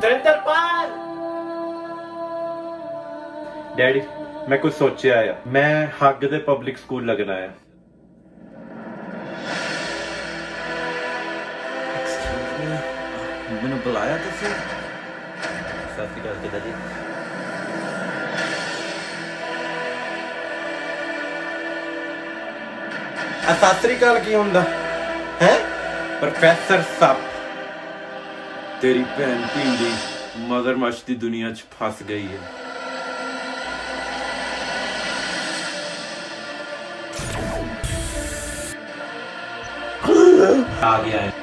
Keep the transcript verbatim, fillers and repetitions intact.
सुरेंद्र पाल। Daddy मैं कुछ सोचा है, मैं हग दे पब्लिक स्कूल लगना है। मैंने बुलाया तो सर। सत श्री अकाल पिताजी। सत श्री अकाल की हुंदा है? प्रोफेसर साहब तेरी भैन ढींडी मगरमच्छ की दुनिया च फस गई है। आ गया है।